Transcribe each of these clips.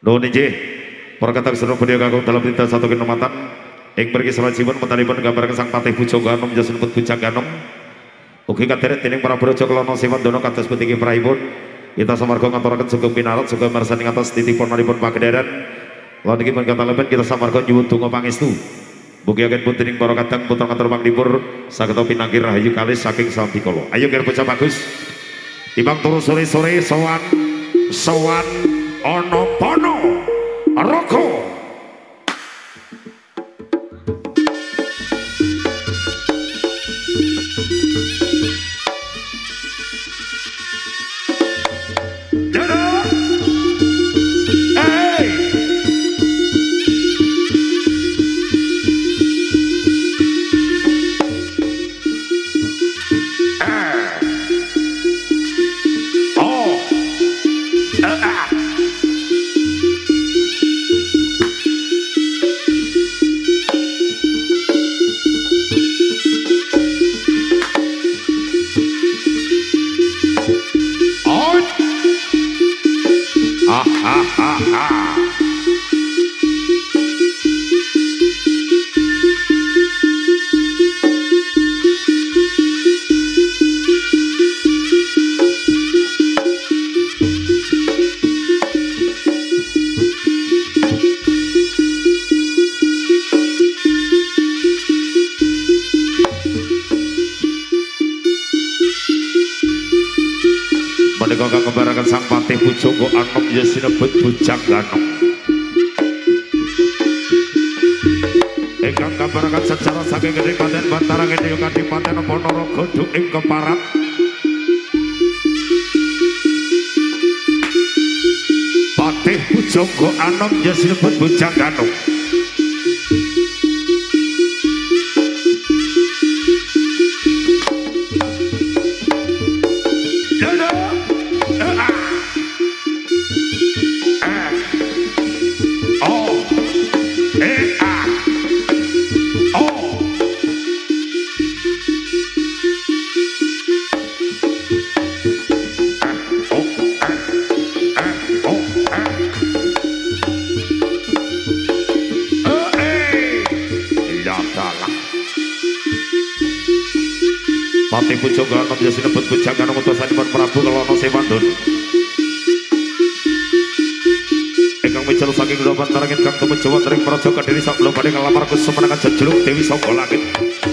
Nuhun inggih para katang sedherek budaya kakung dalam tinta satu kinomatan ing mriki salajengipun metanipun gambar sang Patih Pujaganum jasunipun Pujaganum ugi kadherek dening para braja kelana Sewandana kados pundi prahipun kita samarga ngaturaken sugeng pinarat sugeng marsani atas titipunipun pagedheran lan iki pun kataleben kita samarga nyuwun donga pangestu mugi-mugi pun dening para kadang putra ngatur pangdipur saged pinanggih rahayu kalis saking Santikala. Ayo kira bocah bagus timbang turu sore-sore sowan ana pono roko kembarakan sang Patih Pujaganum ya sinebut Pujaganum ingkang kambaraken secara saking Kadipaten Batara Ngene Kadipaten Ponorogo ing Keparat Patih Pujaganum ya sinebut Pujaganum Patih Pujaganum ya sinebut Pujaganum utusanipun Prabu Kelana Sewandana ingkang mical saking Gura Bantara ingkang tumuju wonten ing Praja Kediri sakula badhe nglamar kusumenangan jejuluk Dewi Sangga Langit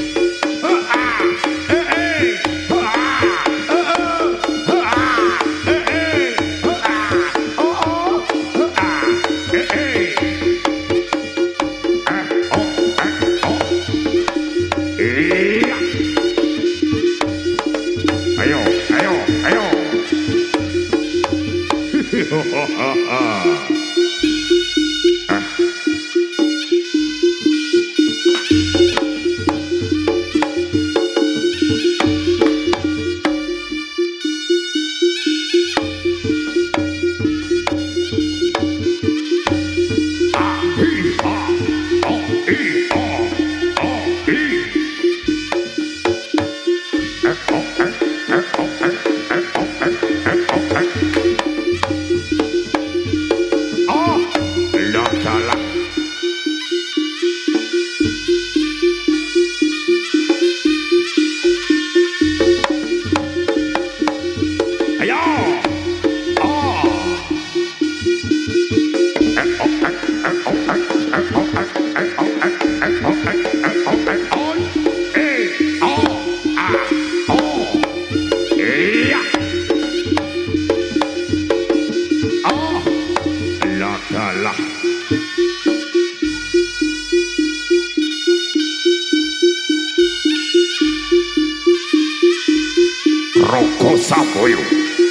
Roko Saboyo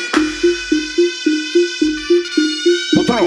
Putra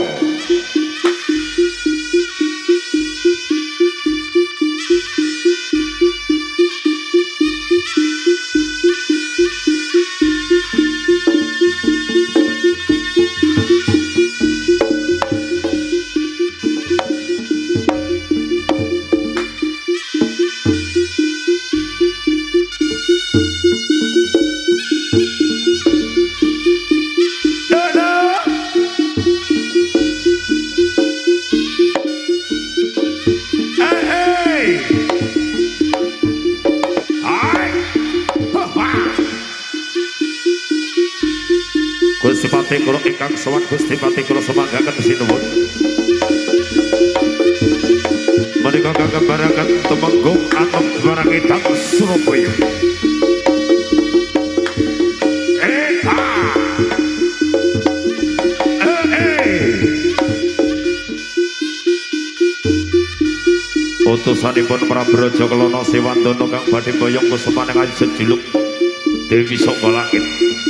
pati kula ingkang sowan Gusti pati kula semanggaken sinuwun. Menika kagembaraken Temenggung Anom Barangitang Surabaya. Utusanipun Prabu Raja Kelana Sewandana kang badhe boyong kusumaning ajejuluk Dewi Sangga Langit.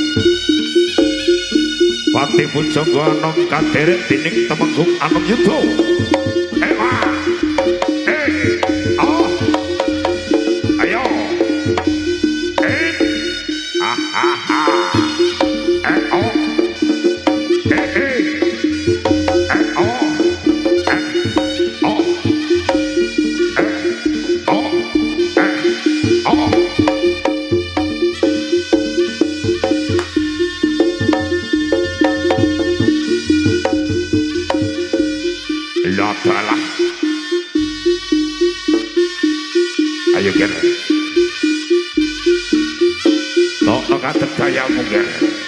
Pati Pujangga Anom kaderek dening Temenggung Anom Yudha. Ayo. Ayo Ger. Tok kadet gayamu Ger.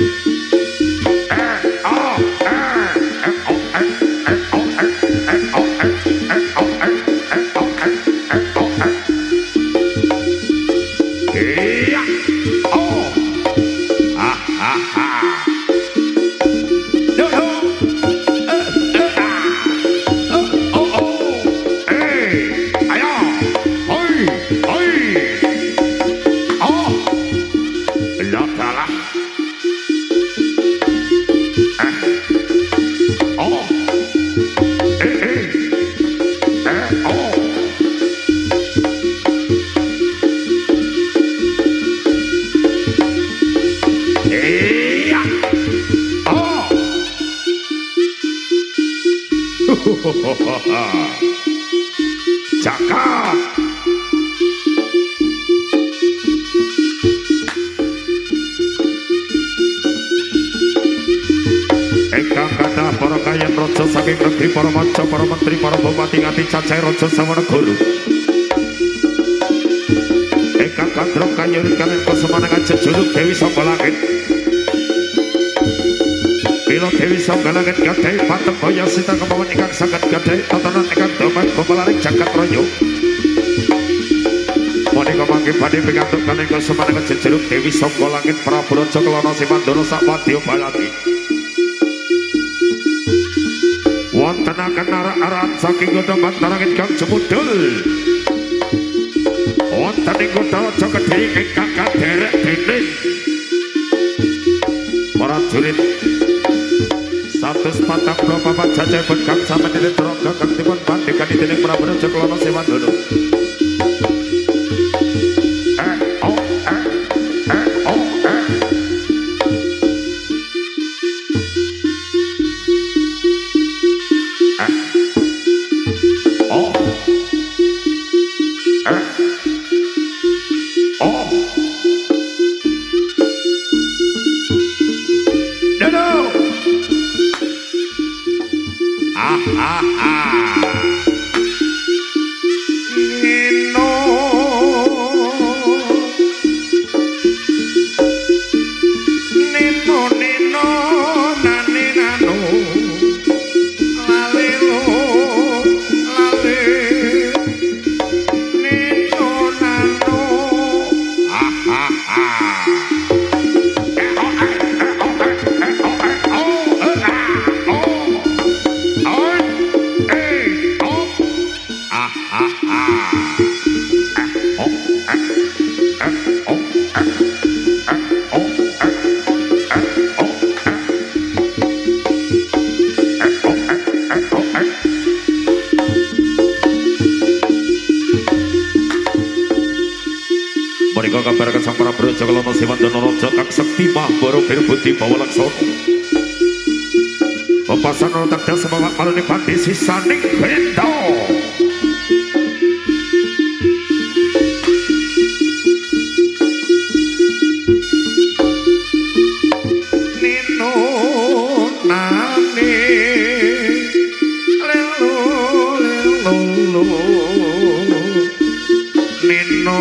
Cakap. Engkang kathah para kayan raja saking negeri para manca para menteri para bupati nganti cacah raja sawanegara. Engkang kandhong kayurit kaliyan kusumaning ajejuluk Dewi Sangga Langit. Bila Dewi Sangga Langit gadhahi patung boyo sita kemawon ingkang saged gadhahi tatanan ingkang damel gumalaring jagat raya. Menika mangke badhe pikantuk kaliyan kusumaning ajejuluk Dewi Sangga Langit Prabu Raja Kelana Sewandana sawadya balati. Wonten akan arak-arakan saking godhong bantarangit kang jemudul. Wonten ing kutha Raja Kedhiri ingkang kaderek dening prajurit 144 jajahipun kang sami Netraga kang dipun pandhegani dening Prabu Raja Kelana Sewandana. Kabaraken sang Prabu Raja Kelana Sewandana Raja kang sekti mahbara birbudi bawa laksana. Pepasana tedhas semawat malune pati sisaning benda. Nino nane lelo lelo Nino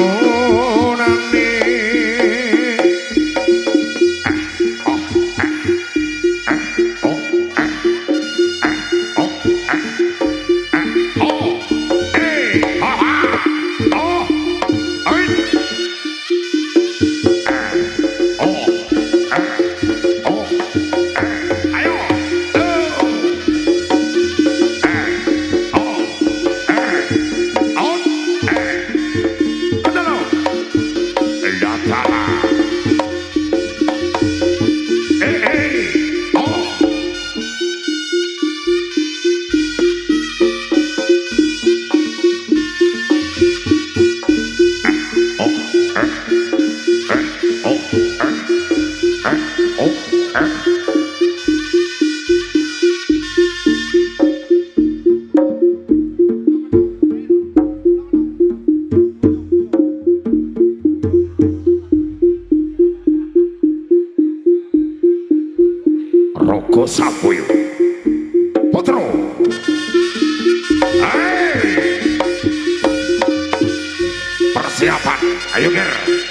Rogo Saboyo Potro. Persiapan, ayo ger.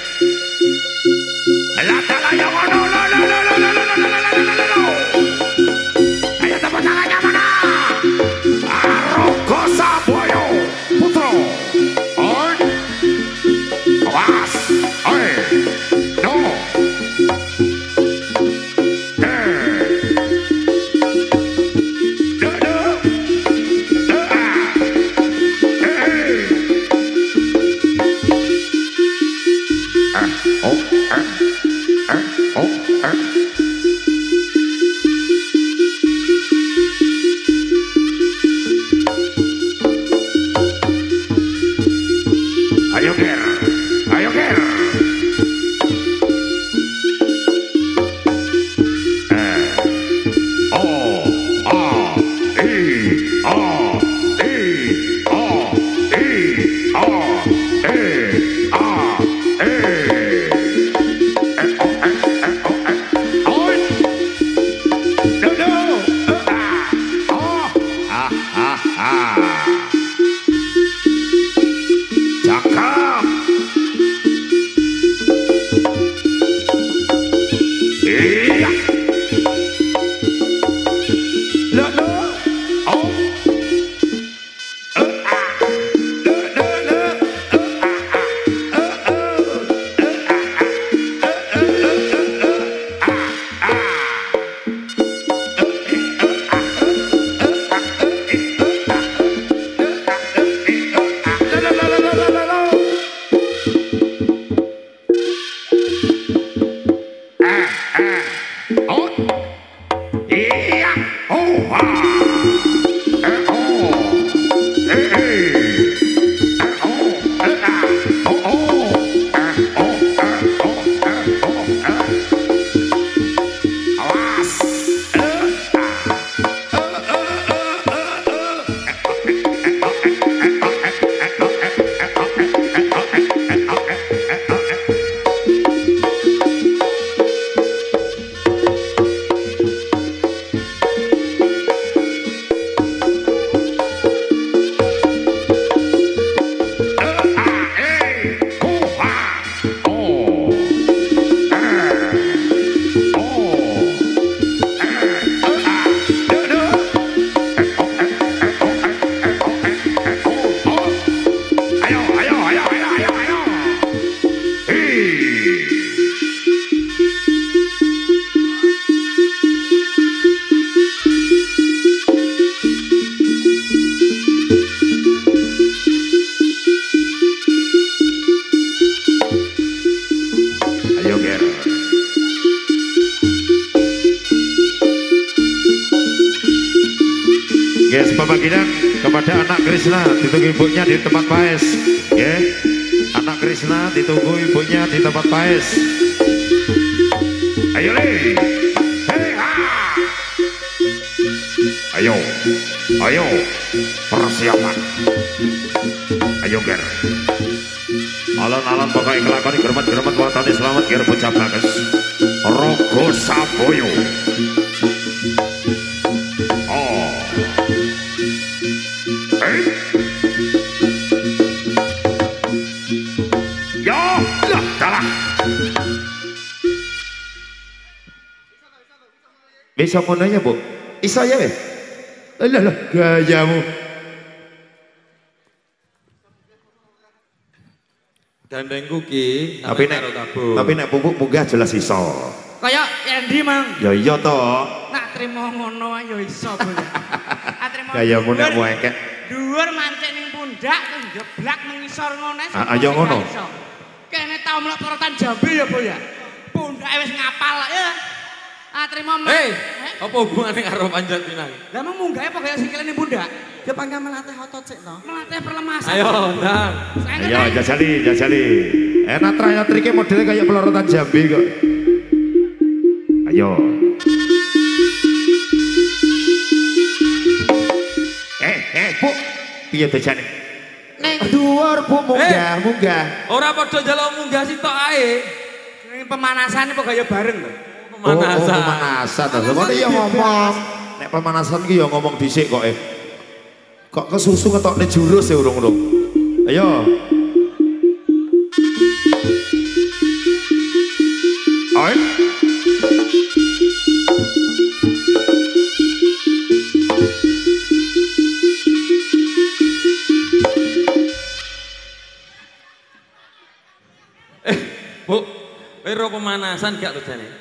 Lata yang ono, ayo tepuk tangannya mana? Rogo Saboyo Potro. On, awas, no. Ayo ger, ayo ger. Cakap. Iya. Lo. Oh. Yes, pembagian kepada anak Krishna ditunggu ibunya di tempat paes. Ya, anak Krishna ditunggu ibunya di tempat paes. Ayo le, hei ha, ayo, ayo, persiapan, ayo ger, Alon-alon pokoknya kelakon germat-germat watani selamat ger bocah bagus. Rogo Saboyo. Bisa mau nanya bu? Isa ya? Alah gayamu. Gandeng kuki. Tapi nek pupuk munggah jelas iso. Kayak Yendi mang. Ya iya toh. Nak trimo ngono ayo iso boleh. Gayamu nek muengkek. Dhuwur mancik ning pundak njeblak mengisor ngono. Ayo ngono. Kene tau mlok porotan Jambi ya, Bu ya. Pundake wis ngapal ya. Trimo mang. Hei, apa hubungane karo panjat pinang? Lah mung munggahe apa gaya sikile ning pundak? Ya pangga melatih otot sik to. Melatih perlemasan. Ayo, Ndang. Ayo jajali. Enak traya trike modelnya kayak pelorotan Jambi kok. Ayo. Bu, piye bejane? Ning dhuwur Bu munggah. Ora padha njaluk munggah sitok ae. Ning pemanasan apa gaya bareng lho. Pemanasan. Pemanasan. Seperti ya ngomong. Nek pemanasan ki ya ngomong dhisik kok Kok kesusu ngetokne jurus ya urung-urung. Ayo. Ayo. Bu, pero pemanasan gak tuh jane?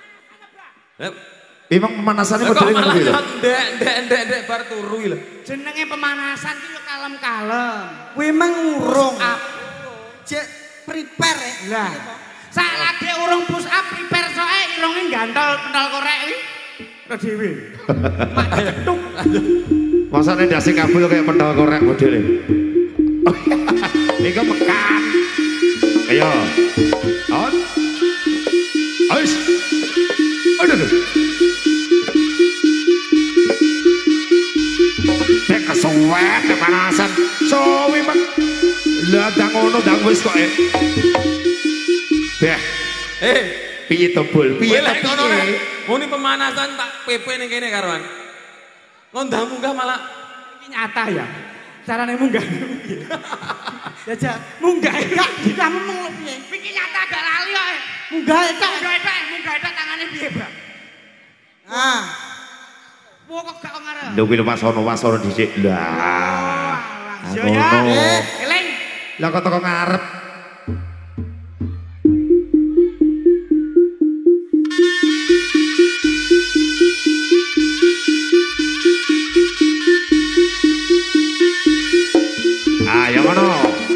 Emang pemanasannya Kok modelnya malah ngono lho. ndek bar turu lho. Jenenge pemanasan ki yo kalem-kalem. Kuwi mang urung. Up. Cek prepare ya. Lah. Saklage urung push up prepare soe irunge gantol pentol korek iki. Ro dhewe. Mak cetuk. Masane ndase kabul kayak pentol korek modele. Iku mekan. Ayo. On. Ais. Aduh. Nek kesuwen kepanasan. Sowi mak. Lah dang ngono dang wis kok. Beh. Piye to bol? Piye to piye? Muni pemanasan tak PP ning kene karoan. Ngondang munggah malah Iki nyata ya. Carane munggah piye? Ya jak Munggah gak kamu mau piye? iki nyata gak lali kok. Munggah tak. Munggah tangane piye, Bang? Ah. Wo kok gak ngarep. Lho kuwi wasono dhisik. Lah. Yo ya. Ngono. Eling. Lah kok teko ngarep. Ayo ngono.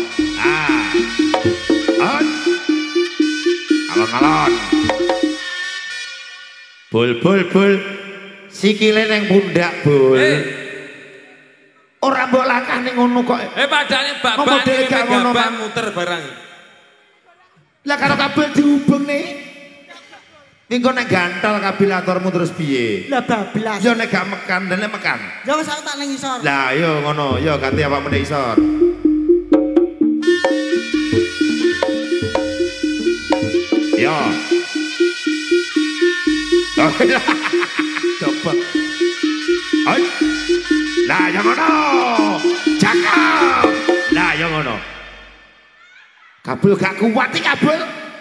Alon-alon. Bul. Sikile nang pundak, Bul. Ora mbok langkah ning ngono kok. padane Ngomong babak dhewe gak ngono, gabah Pak. muter barang. Lah karo kabel dihubung nih. Engko nek gantol kabilatormu terus piye? Lah bablas. Yo nek gak mekan, dan nek mekan. Ya wis aku tak ning isor. Lah yo ngono, yo ganti apa meneh isor. Yo. Oh, coba. Ay. Lah yo ngono. Cakep. Lah yo ngono. Kabel gak kuat iki kabel.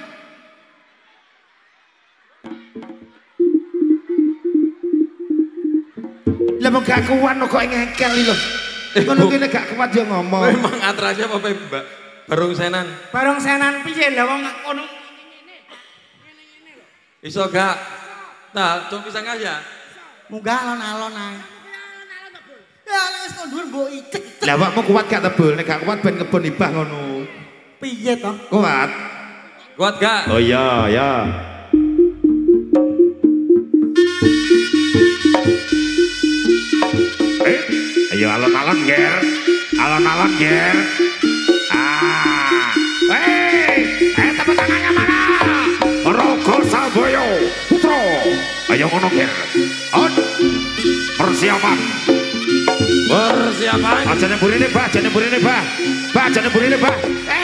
Lah mau gak kuat kok ngengkel lho. Ngono kene gak kuat yo ngomong. Memang atrasnya apa Mbak? Barung senan. Barong senan piye lah wong kono. Iso gak? Nah, cung pisang aja. Munggah alon-alon ae. Ya wis kok dhuwur mbok iket. Lah awakmu kuat gak tebel, nek gak kuat ben kebon ibah ngono. Piye to? Kuat. Kuat gak? Oh iya, ya. Ayo alon-alon ger. Alon-alon ger. Tepuk tangannya mana? Rokol Saboyo Putro. Ayo ngono ger. On. Persiapan. Persiapan. Aja nemburine, Bah, aja nemburine, Bah. Bah, aja nemburine, Bah.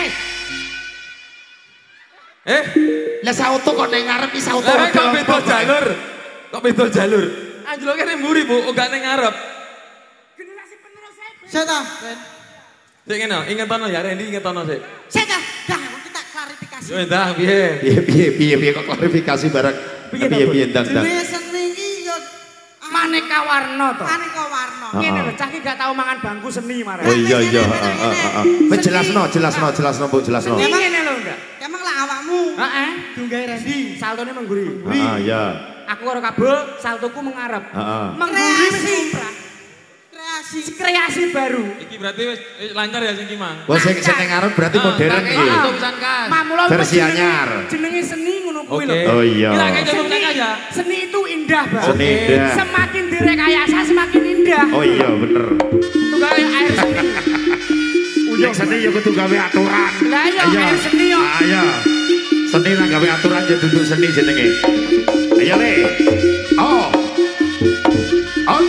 Lah sauto kok ning ngarep iki sauto. Lah kok beda jalur? Kok beda jalur? Anjlok kene mburi, Bu, gak ning ngarep. Generasi penerus saya. Sik ta? Sik ngene, ingetono ya Rendi, ingetono sik. Sik ta? Dah kita klarifikasi. Yo endah piye? Piye kok klarifikasi barang. Piye ndang. Jenenge seni iki yo Maneka warna to. aneka warna. Ngene lho, cah iki gak tau mangan bangku seni marah. Oh iya. Wis jelasno, Bu, jelasno. Seni ngene lho enggak. Emang lah awakmu Heeh. dunggae Randy. Saltone mengguri. Iya. Aku karo kabel, saltoku mengarep. Heeh. Mengguri wis lumrah. Kreasi. Kreasi baru. Iki berarti wis lancar ya sing ki, Mang. Wah, sing ning ngarep berarti modern iki. Tulisan kas. Mamula Versi anyar. Jenenge seni ngono kuwi Oke. lho. Oh iya. Kira kayak coba Seni, aja. seni itu indah, Bang. Seni indah. Semakin direkayasa semakin indah. Oh iya, bener. Itu kayak air seni. Yang seni ya kudu gawe aturan. Lah iya, air seni yo. Ayo. Seni lah gawe aturan ya duduk seni jenenge. Ayo le. Oh. On.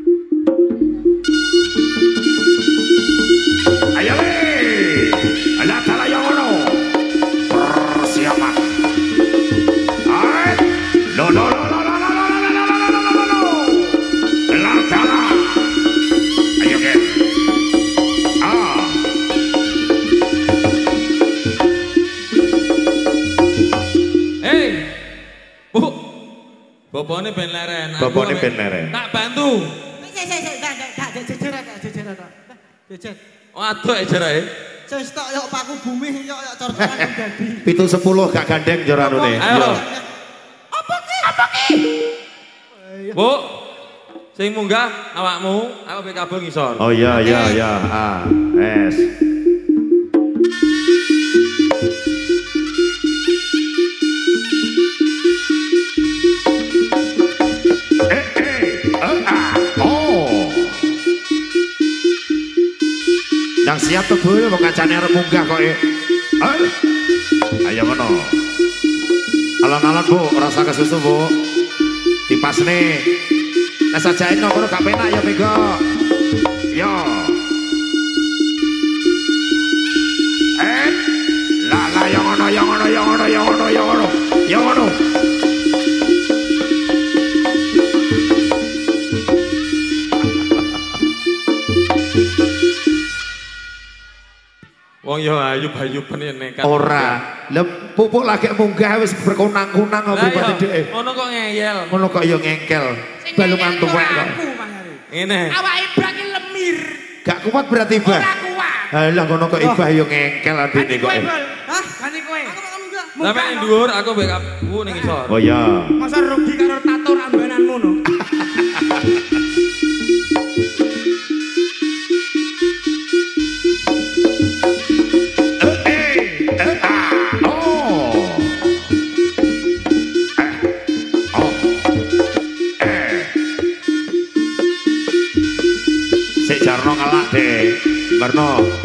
Ayo le. Bu. Bapakne ben leren. Bapakne ben leren. Tak bantu. Jejer. Waduh jarae. Sing stok yo paku bumi yo cor-coran dadi. 710 gak gandeng joranune. Ayo. Apa ki? Bu. Sing munggah awakmu, aku mbek kabel ngisor. Oh iya. Ah, es. Nang siap tebul wong kancane arep munggah kok. Ayo ngono. Alon-alon Bu, rasa kesusu Bu. Dipasne. Nek sajae ngono gak penak ya Mega. Yo. La yo ngono. Wong yo ayub-ayuben nekat. Ora. Lah pupuk lagi munggah wis berkunang-kunang apa Lah dhek. ngono kok ngeyel. Ngono kok ya ngengkel. Balungan tuwek kok. Ngene. Awake Ibah ki lemir. Gak kuat berarti Ibah. Ora kuat. Halah ngono kok Ibah ya ngengkel adine kok. Hah? Gani kowe. Sampe ning dhuwur aku mbek kabel ning ngisor. Oh iya. Masa rugi karo tato rambananmu no. Jarno ngelak deh, Barno.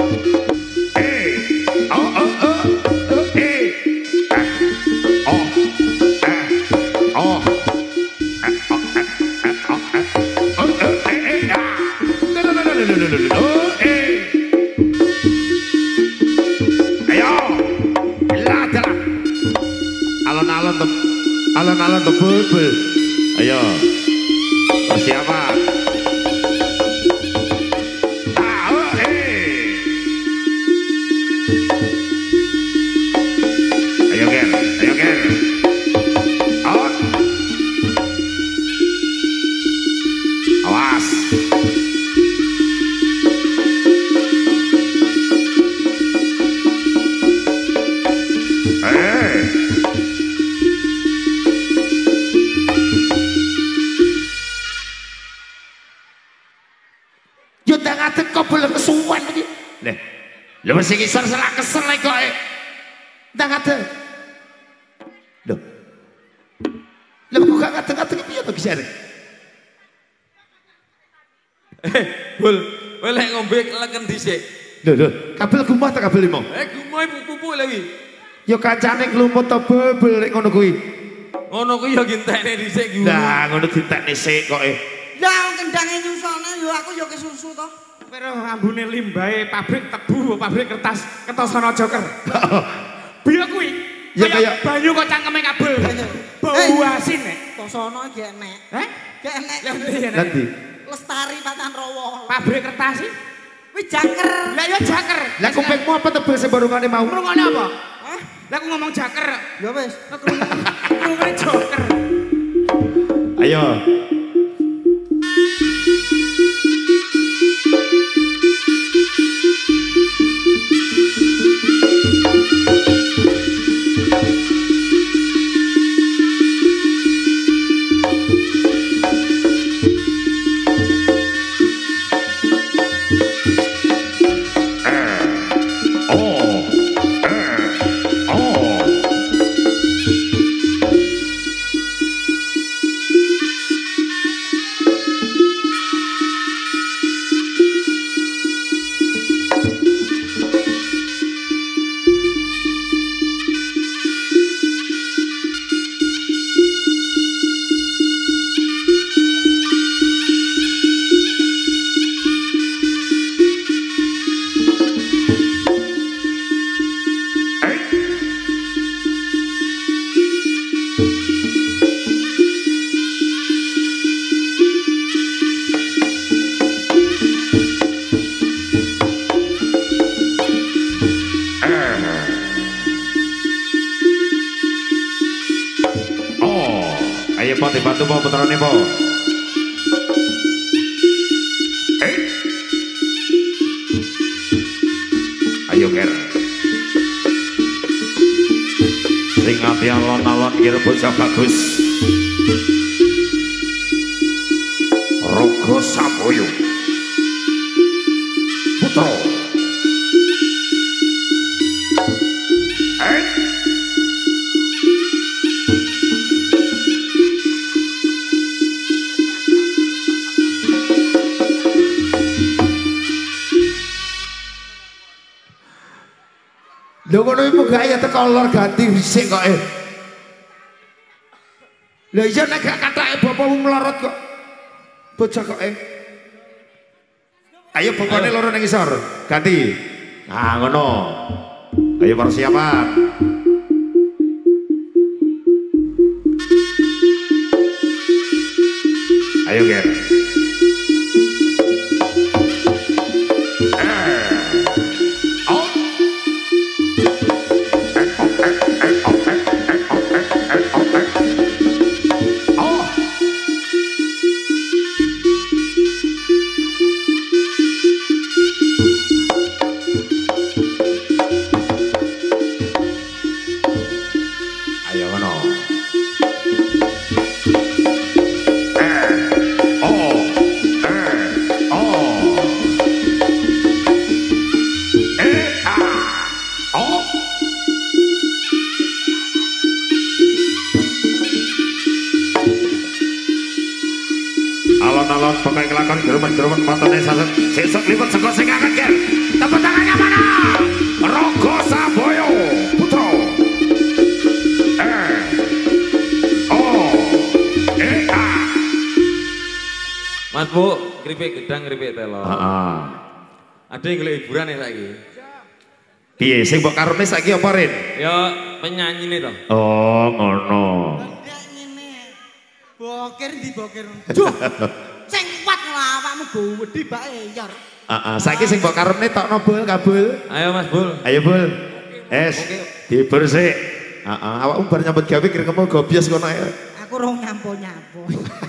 Alon-alon tebul-bul. Ayo, persiapan. Lha sing isor selak kesel kok. Ndang ade. Lho. Lha kok gak ngadeg-ngadeg piye to bisa? Bul, kowe lek ngombe leken dhisik. Lho, kabel gumah ta kabel limo? Gumoh pupu lho iki. Ya kancane nglumut to bebel nek ngono kuwi. Ngono kuwi ya gintekne dhisik ki. Lah, ngono ditekne sik kok. Lah kendange nyusone yo aku yo kesusu to. Pero ambune limbahe pabrik tebu, pabrik kertas Kertosono Joker. Biyo kuwi. Ya kayak banyu kok cangkeme kabel. Bau asin nek. Tosono iki enek. Heh? Gak enek. Nanti. Lestari Patan Rowo. Pabrik kertas iki. Kuwi jaker. Lah ya jaker. Lah kupingmu apa tebel sing barungane mau? Ngrungokne apa? Hah? Lah aku ngomong jaker. Ya wis. Ngrungokne joker. Ayo. Ayo po dibantu po putrane po. Ayo ger. Sing ati alon-alon kira bocah bagus. Rogo Samboyo Putra. Lho ngono iku gaya teko lor ganti sik kok. Lha iya nek gak kathake bapakmu melorot kok. Bocah kok. Ayo bapakne loro nang isor. Ganti. Nah ngono. Ayo persiapan. Ayo ger. Alon-alon pokoknya kelakon geruman-geruman matanya saset sesok lipat seko sing angkat ger. Tepuk tangannya mana? Rogo Samboyo Putra. Mas Bu, keripik gedang, keripik telo. Ada yang golek hiburan ya saiki. Piye sing mbok karone saiki apa Rin? Ya penyanyi nih toh. Oh ngono. Ndek ngene. Bokir di bokir. Duh. Sing kuat lah awakmu gowedi bae yor. Saiki sing mbok karone tokno Bul kabul. Ayo Mas Bul. Ayo Bul. Dihibur sik. Awakmu bar nyambut gawe kirengmu gobias kono ae. Aku rong nyampo-nyampo.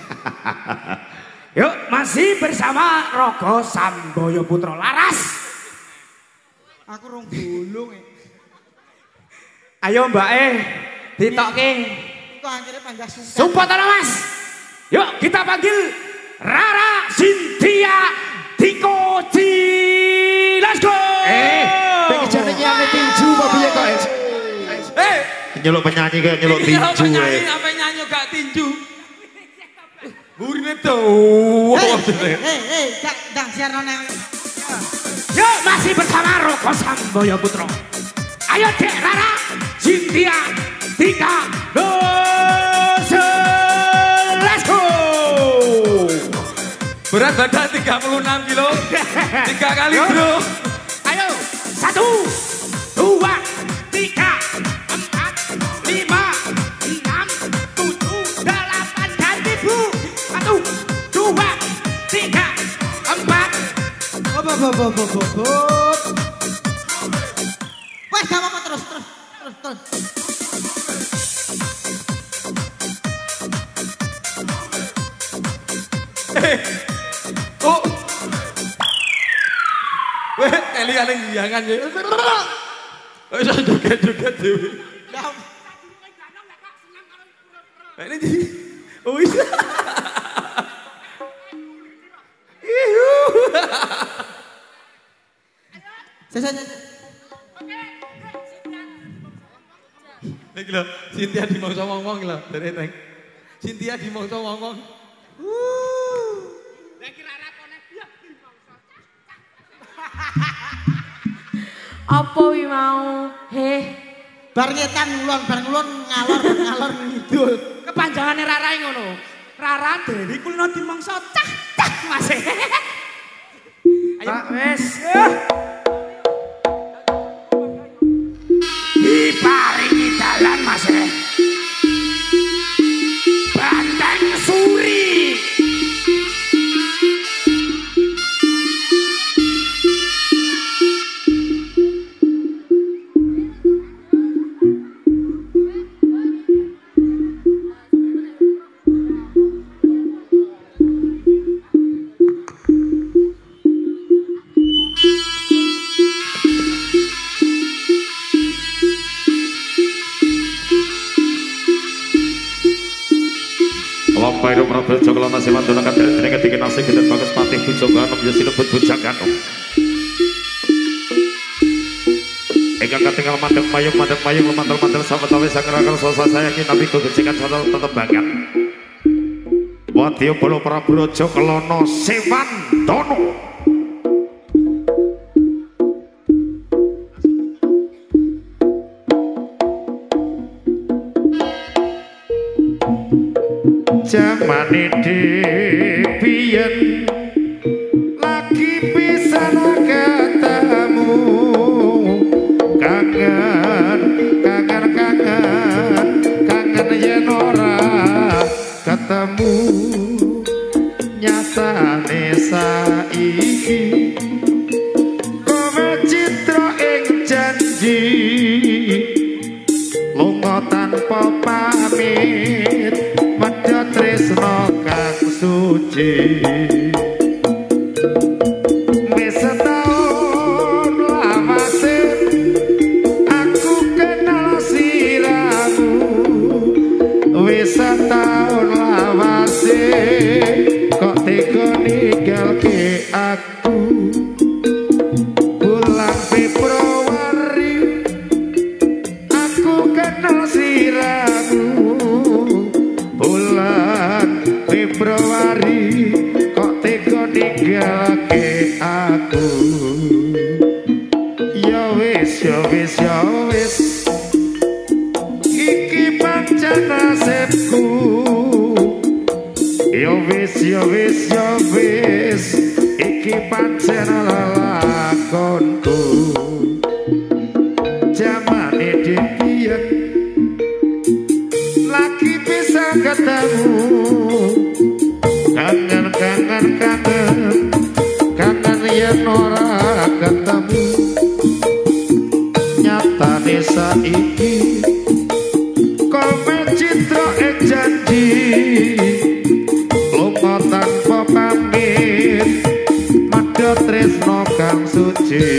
Yuk, masih bersama Rogo Samboyo Putra Laras. Aku rong gulung. Ayo Mbak ditokke. Kok akhirnya panggah sungkan. Support Mas. Yuk kita panggil Rara Cynthia Dikoci. Let's go. Pengen jane nyane tinju apa piye kok? Nyeluk penyanyi kayak nyeluk tinju. Penyanyi apa nyanyi gak tinju? Burine tuh. Dang siarno nang. Yuk masih bersama Rogo Samboyo Putra. Ayo Dek Rara Cynthia Dika Dose. Let's go. Berat badan 36 kilo. 3 kali bro. Ayo 1 2 3 4 5 6 7 8 ganti Bu. 1 2 3 4. Wes gak apa-apa terus. Oh. Weh, kalian yang jangan ya. Oh, iso joget-joget dhewe. Ini di. Oh iya. Lagi lho, Cynthia di mongso ngomong lho, dari Teng. Cynthia di mongso ngomong. Apa wi mau? Bar ngetan ngulon ngalor ngidul. Kepanjangane Rara ngono. Rara Dewi kulino dimangsa cah Mas. Ayo wes. Diparingi dalan Mas. Banteng suri. Lampairu Prabu Joglana Siwandana Kadiri Dening Kediki Nasih Geden Bagus Patih Bujoganom Yasinebut Bujaganom Ega katingal mandeng mayung lemantel sahabat-sahabat sakarakan sosa sayangi nabi kegecikan sadal tetembangan Wadya Bala Prabu Joglana Siwandana Jamane debiyen lagi pisan ketemu kangen yen ora ketemu nyatane saiki kowe citra ing janji lunga tanpa pamit tresno kang suci wis setahun lawase aku kenal siramu wis setahun lawase kok tega ninggalke aku bulan Februari aku kenal siramu bulan Februari kok tega ninggalke aku ya wis iki pancen nasibku ya wis iki pancen lakonku jamane debiyen lagi bisa ketemu kangen yen ora ketemu nyatane saiki kowe citra ing janji lunga tanpa pamit madha tresno kang suci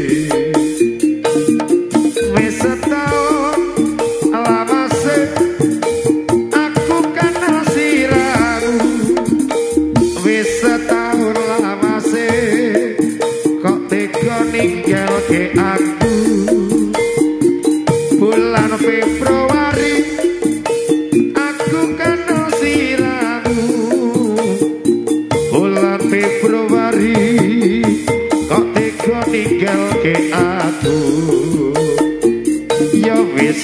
wis setahun lawase aku kenal siramu wis setahun lawase kok tega ninggalke aku bulan Februari aku kenal siramu bulan Februari kok tega ninggalke aku ya wis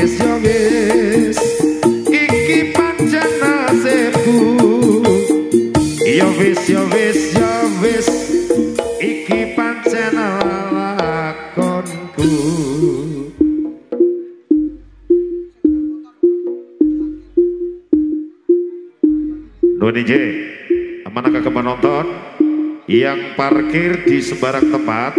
iki pancen nasibku ya wis iki pancen lakonku Nuhun DJ manakah penonton yang parkir di sembarang tempat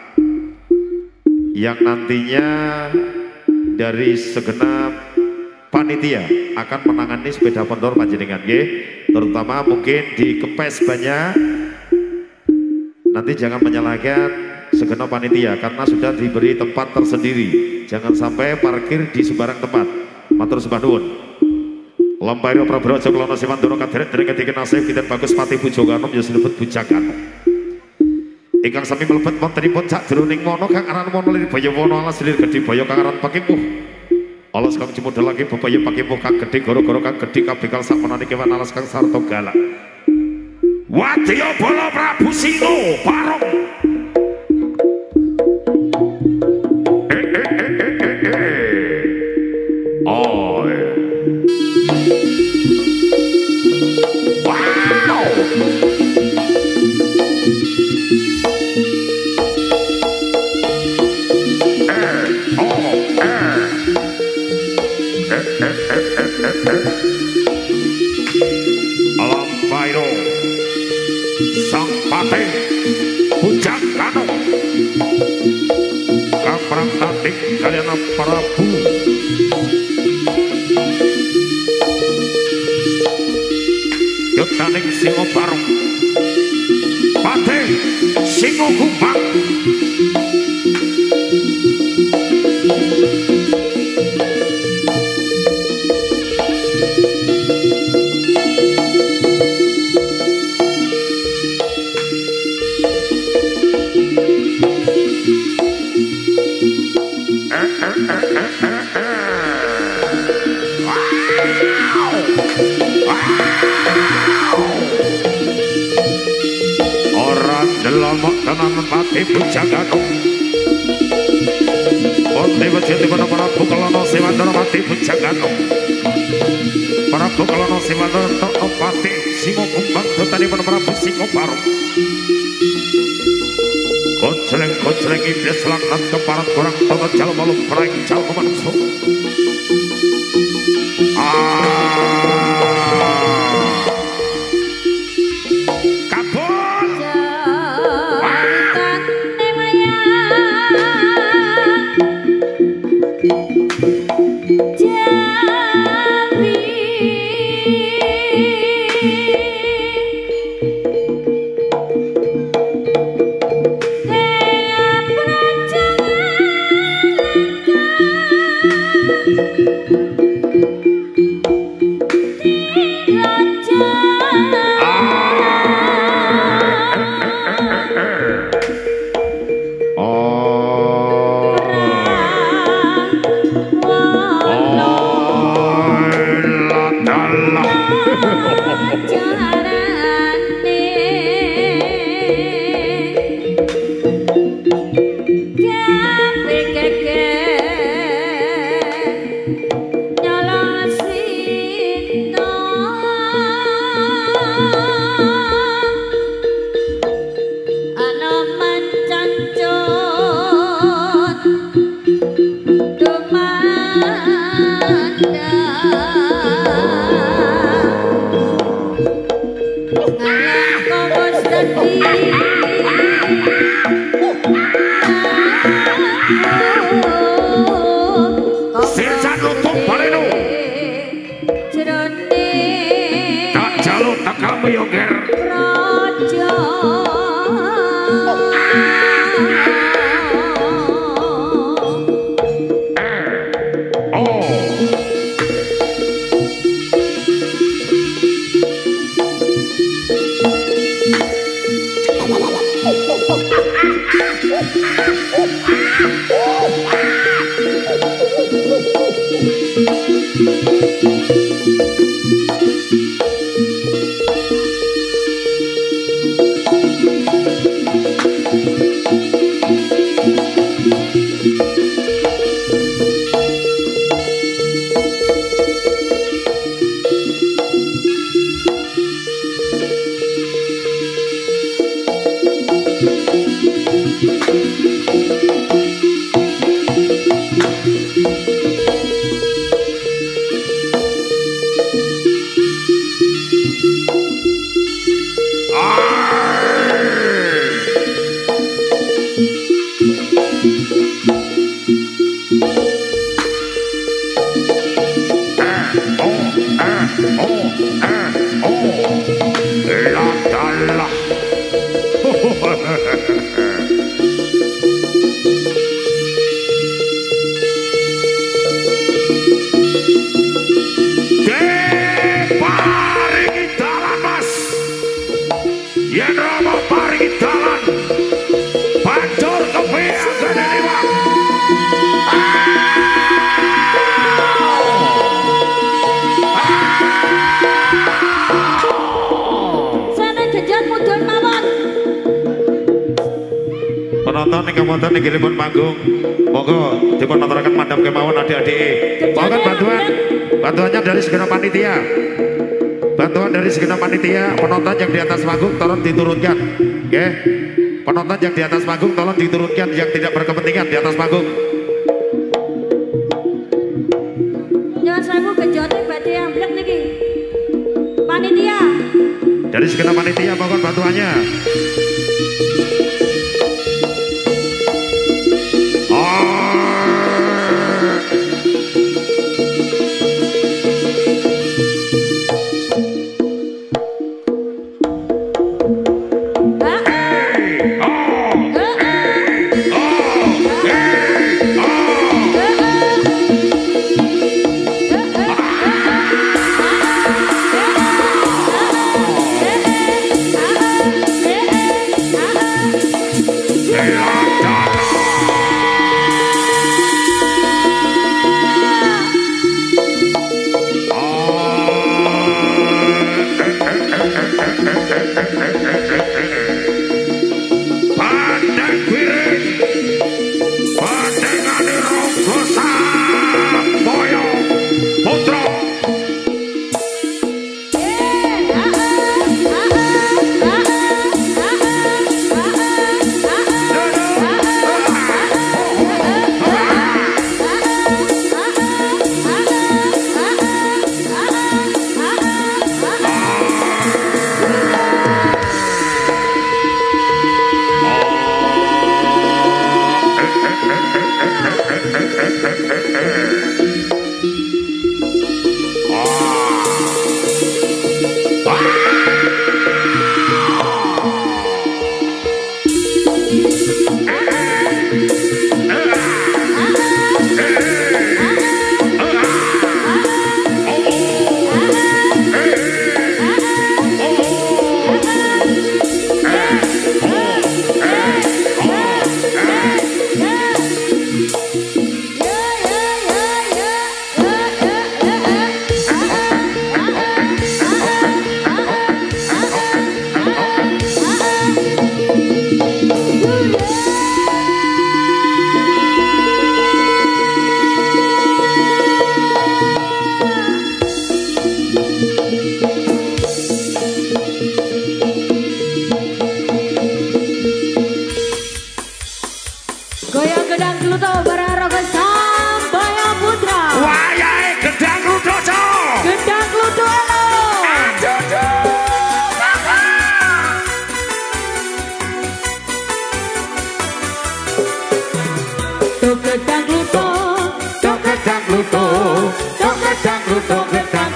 yang nantinya dari segenap panitia akan menangani sepeda motor panjenengan nggih, terutama mungkin di kempes banyak. Nanti jangan menyalahkan segenap panitia karena sudah diberi tempat tersendiri. Jangan sampai parkir di sembarang tempat. Matur sembah nuwun. Lampairu Prabu Joglana Siwandana Kadiri Dening Kediki Nasih Geden Bagus Patih Bujoganom Yasinebut Bujaganom ingkang sami mlebet wontenipun sakjroning mono kang aran mono lir baya wono alas lir gedhe baya kang aran pakimuh alas kang cimudhel lagi bebaya pakimuh kang gedhe goro-goro kang gedhe kabekal sakmenane kewan alas kang sarta galak Wadya Bala Prabu Singo Parong oh wow Lampairu sang patih Bujaganom kang prangtating kaliyan Prabu Yutaning Singo Parong Patih Singo Kumbang Orang delomok tenan pati Pujaganung. Onte wajati pada para Bukalana Sewandara pati Pujaganung. Para Bukalana Sewandara Tokno pati Singo Kumbang tadi pada para Singo Baru. Kocleng iblis laknat keparat kurang tata jal malu perang jal kemanungso. Kemudian niki pun panggung, monggo dipun aturaken madhep kemawon adik-adik. Mohon bantuannya dari segenap panitia. Bantuan dari segenap panitia, penonton yang di atas panggung tolong diturunkan. Oke. Penonton yang di atas panggung tolong diturunkan, yang tidak berkepentingan di atas panggung. Jangan sangu kejote badhe amblek niki. Panitia. Dari segenap panitia mohon bantuannya.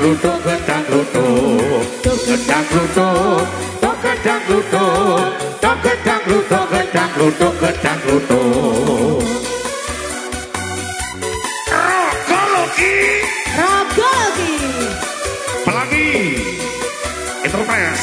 luduk gedang luduk gedang luduk tok gedang luduk tok gedang luduk gedang luduk gedang luduk Rogologi. Pelangi Enterprise.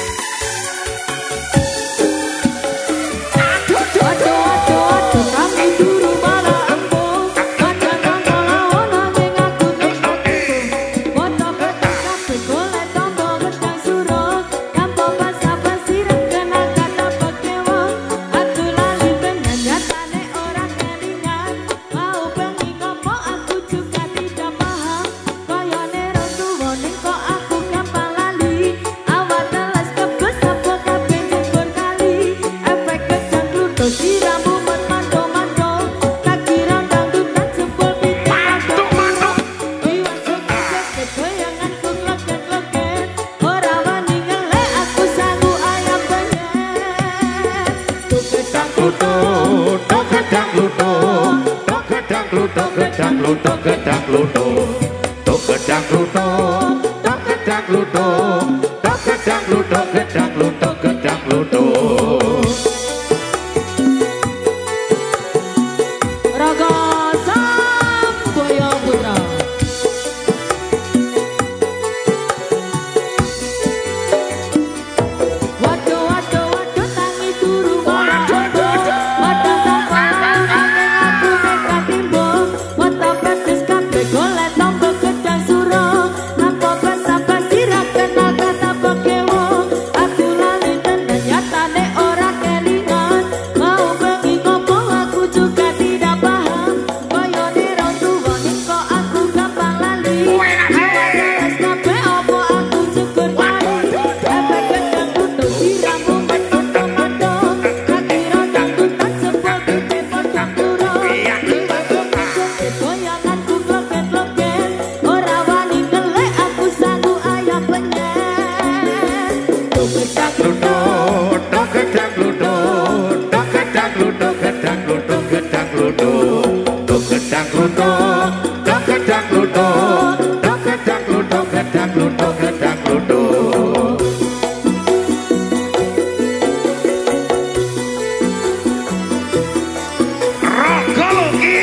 Aduh, kami dulu malah empu. Kadang kala ono ning aku tempat. Foto gedang kabeh golek tombo gedang suruh. Tanpa basa-basi kena kata pekewo. Aku lali tenan nyatane ora kelingan. Mau bengi kopo aku juga tidak paham. Koyone rong tuwa ning kok aku gampang lali. Awak teles kebes apa kabeh jebur kali. Efek gedang kluthuk siramu manto-manto. Kaki rondang dutan jebul pitik mantuk. Iwak joget goyangan ku kleget-kleget. Ora wani ngelek aku sangu ayam penyet. Tuh gedang Luduk tok gedang luduk tok gedang luduk gedang luduk gedang luduk tok gedang luduk tok gedang luduk tok gedang luduk gedang luduk gedang luduk Raga Samboyo Putra. Waduh tangi turu malah empu. Wadah kepala angin aku nekat timbul. Wata pedes kabeh golek tombo gedang suruh. Tanpa basa-basi ra kenal kata pekewo. Aku lali tenan nyatane ora kelingan. Mau bengi ngopo aku juga tidak paham. Koyone rong tuwa ning kok aku gampang lali. Awak kabeh opo aku syukur kali. Efek gedang kluthuk siramu metu-metu. Kaki rondang dutan sepul pitik potong turun. Iwak joget goyangan ku kleget-kleget. Ora wani ngelek aku sangu ayam penyet. Tuh gedang luduk tok gedang luduk tok gedang luduk gedang luduk gedang luduk tok gedang luduk tok gedang luduk tok gedang luduk gedang luduk gedang luduk Rogologi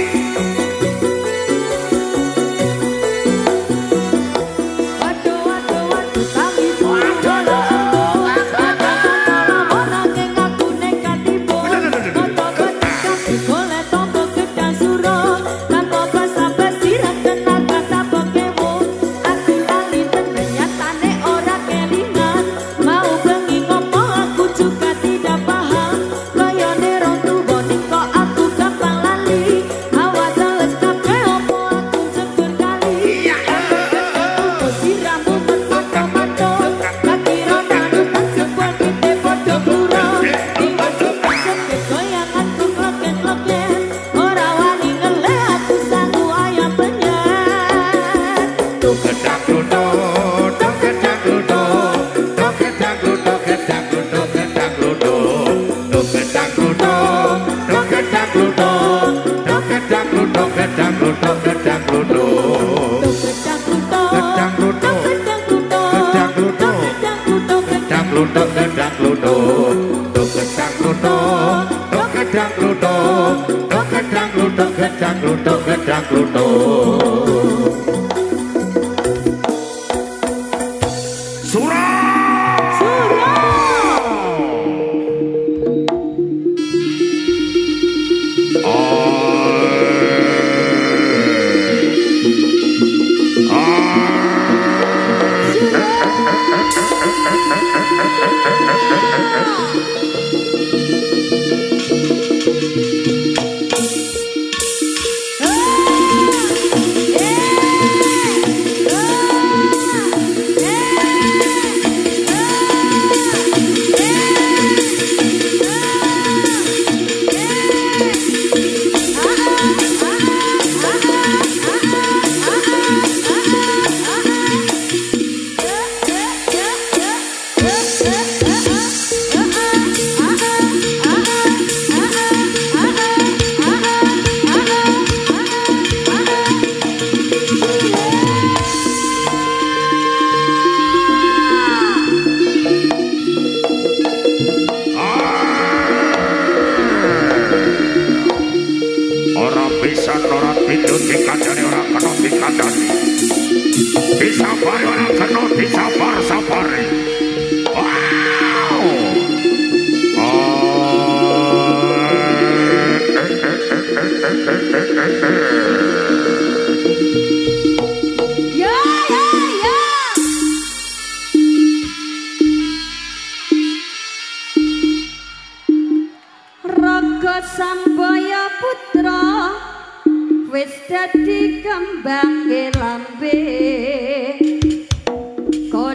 Waduh kami dulu malah empu. Kadang kala ono ning aku nekat timbul. Foto gedang kabeh golek tombo gedang suruh. Tanpa basa-basi ra kenal kata pekewo. Aku lali tenan nyatane ora kelingan. Mau bengi ngopo aku juga tidak paham. Koyone rong tuwa ning kok aku gampang lali. Awak teles kabeh opo aku syukur kali. Siramu metu-metu. Kaki rondang dutan jebul pitik padha blurung. Iwak joget goyangan ku kleget-kleget. Ora wani ngelek aku sangu ayam penyet. Tuh gedang luduk tok gedang luduk tok gedang luduk gedang luduk gedang luduk tok gedang luduk tok gedang luduk tok gedang luduk gedang luduk gedang luduk gedang kluthuk. gedang luduk gedang luduk gedang luduk tok gedang luduk tok gedang luduk tok gedang luduk gedang luduk gedang luduk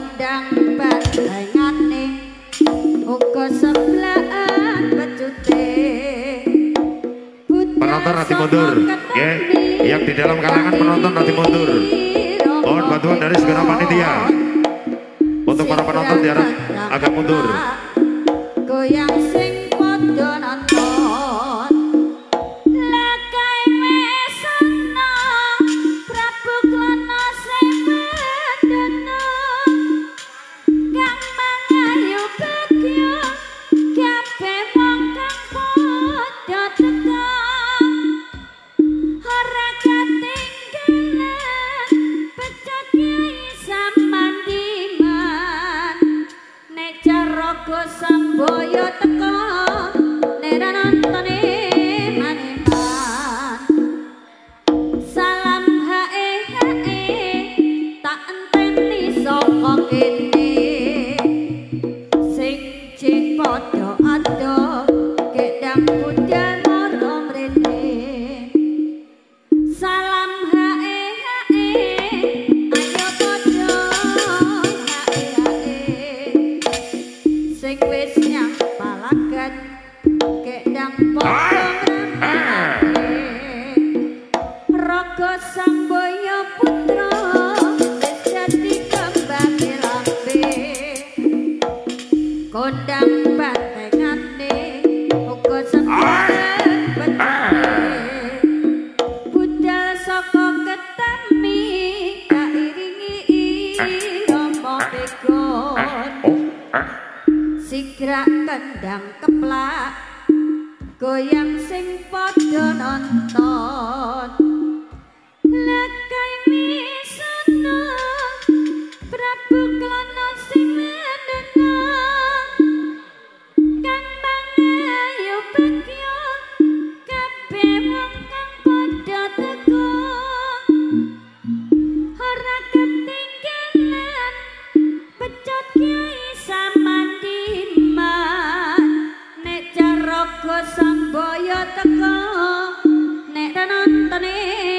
kondang bandengane uga sebelahan becute. Penonton nanti mundur, ya. Yang di dalam kalangan penonton nanti mundur. Mohon bantuan dari segenap panitia. Untuk para penonton diharap agak mundur. Goyang sing padha nonton. Lakai mesana Prabu Klana Sembadana. Kang mangayu bagya kabeh wong kang padha teka. Ora katinggalan pecut Kyai Samandiman. Nek Jaraga Sambaya teka nera nontone maneman. Salam hae tak enteni saka kene. Sing cek padha ado kedang budal mara mrene. Salam hae ayo padha hae sing wis nyang palagan kedang padha ngrembake. Raga Sambaya putra wis dadi kembangé lambe. Kondang bandengane uga sebelahan becute. Budal saka ketami kairingi irama begon. Sigrak kendang keplak goyang sing padha nonton. Lakai misana Prabu Klana Sembadana. Kang mangayu bagya kabeh wong kang padha teka. Ora ketinggalan pecut Kyai Samandiman. Nek Jaraga Sambaya teka nek nontone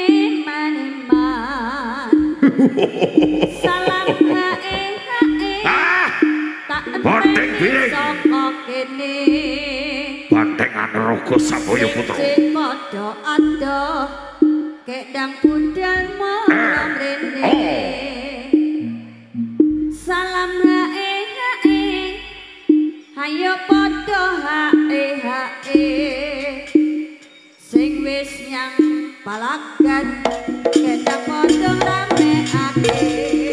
maneman. Salam hae tak Banteng enteni piring. saka kene. Bantengan Raga Sambaya putra. Sing padha ado kedang budal mara mrene. Salam hae ayo padha hae sing wis nyang palagan kedang padha rameake.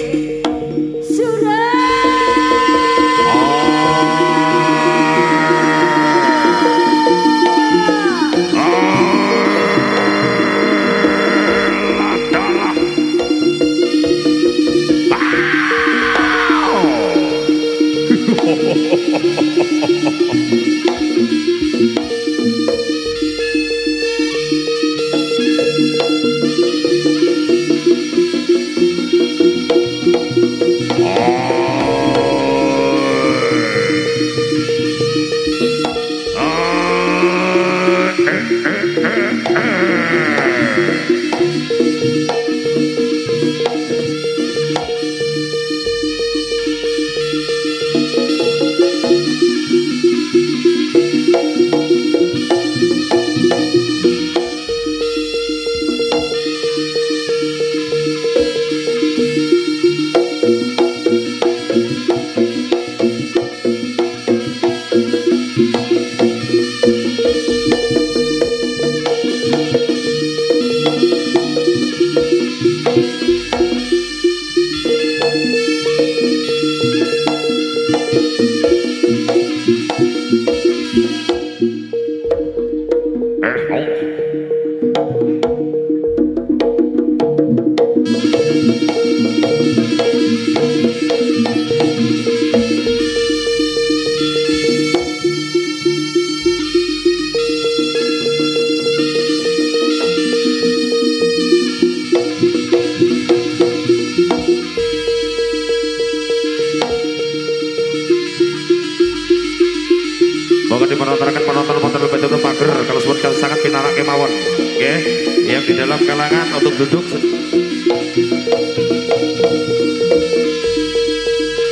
penonton betul pager kalau sebutkan sangat pinarak kemawon oke yang di dalam kalangan untuk duduk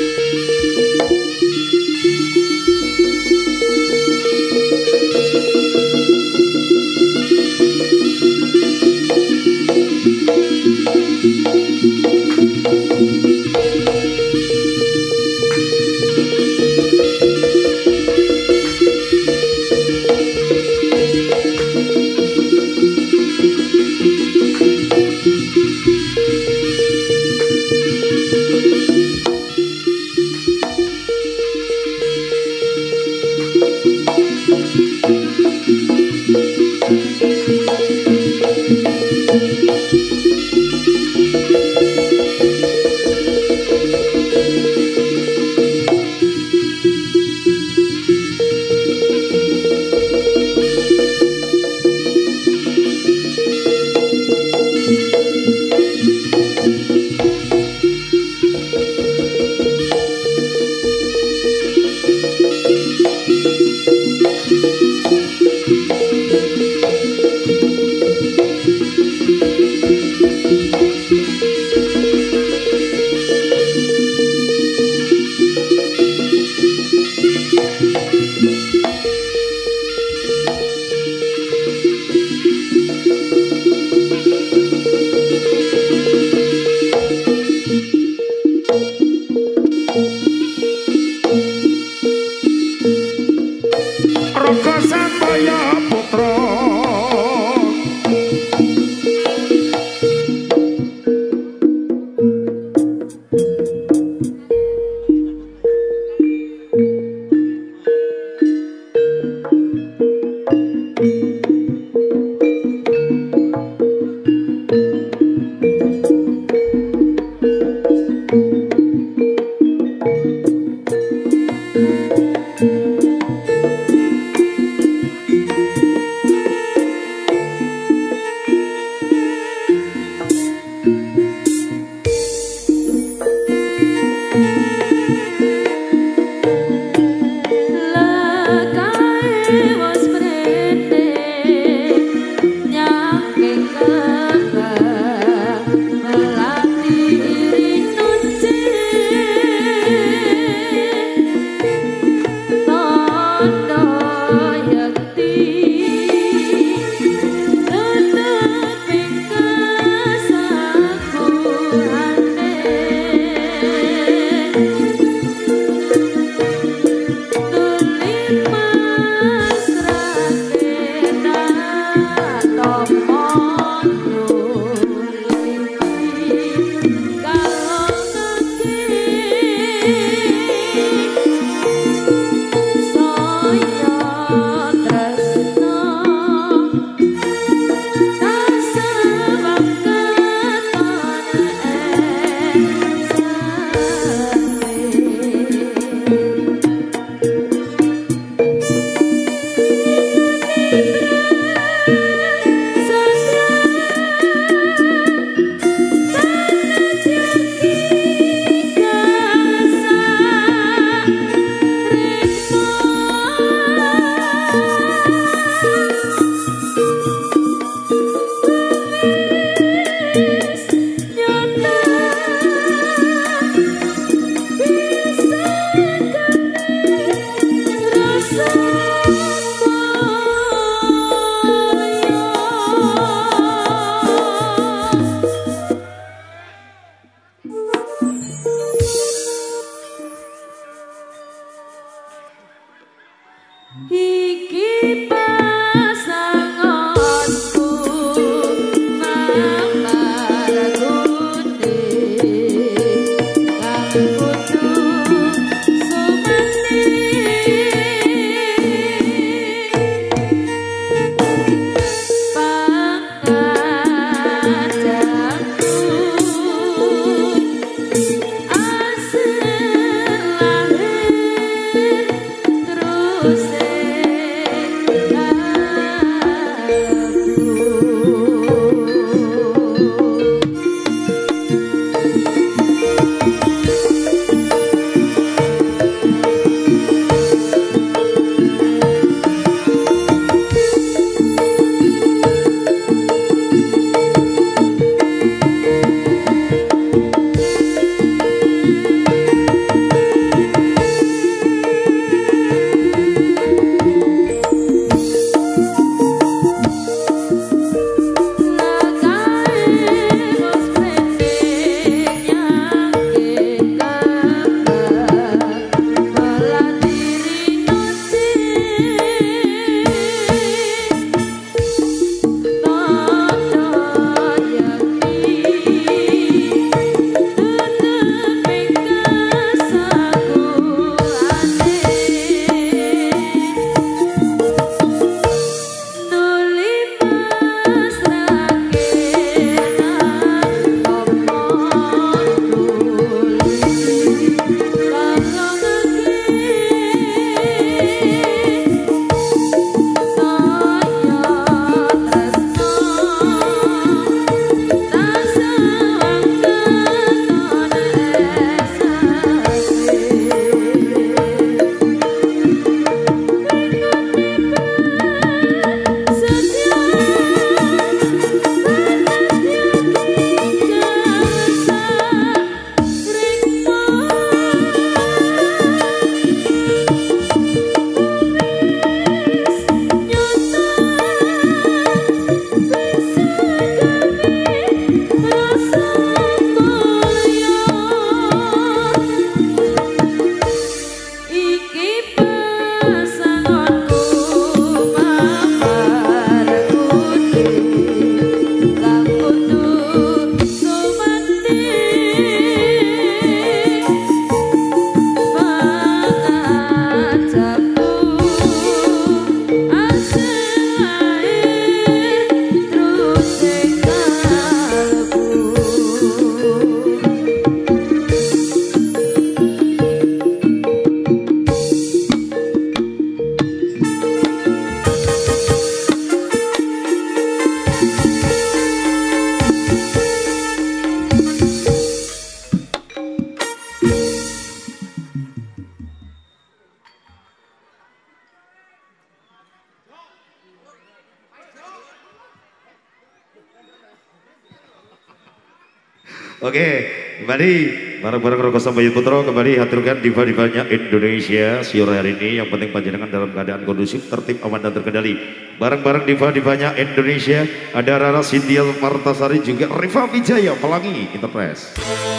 Oke, kembali bareng-bareng Roko Sambayut Putro kembali haturkan diva-divanya Indonesia sore hari ini. Yang penting panjenengan dalam keadaan kondusif, tertib, aman dan terkendali. Bareng-bareng diva-divanya Indonesia ada Rara Cynthia Martasari juga Riva Wijaya Pelangi Enterprise.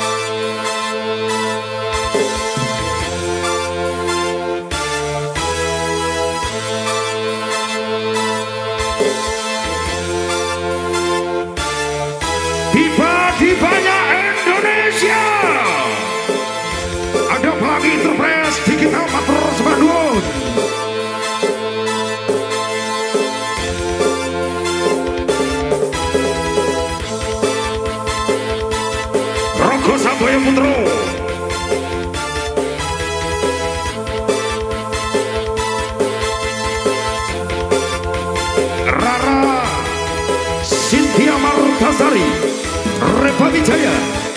Diva-divanya Indonesia ada Pelangi Enterprise Digital Matters Bandung. Roko Sambayut Putro Rara Cynthia Martasari Riva Wijaya